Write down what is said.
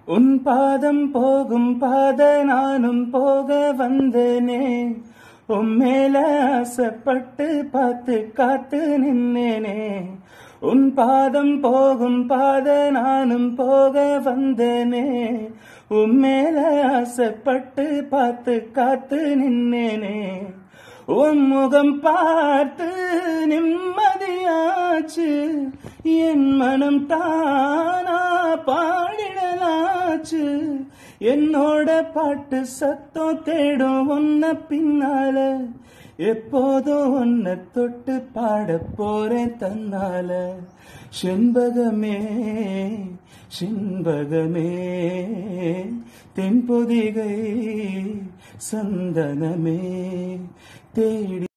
உன் பாதம் போகும் பாத நானும் போக வந்தேனே, உன் மேல ஆசைப்பட்டு பார்த்து காத்து நின்னேனே. உன் பாதம் போகும் பாத நானும் போக வந்தேனே, உன் மேல ஆசைப்பட்டு பார்த்து காத்து நின்னேனே. உன் முகம் பார்த்து நிம்மதியாச்சு, என் மனம் தானா பாடிடலாச்சு. என்னோட பாட்டு சத்தம் தேடும் உன்ன பின்னால, எப்போதும் உன்னை தொட்டு பாட போறேன் தன்னால. செண்பகமே செண்பகமே தென்பொதிகை சந்தனமே தேடி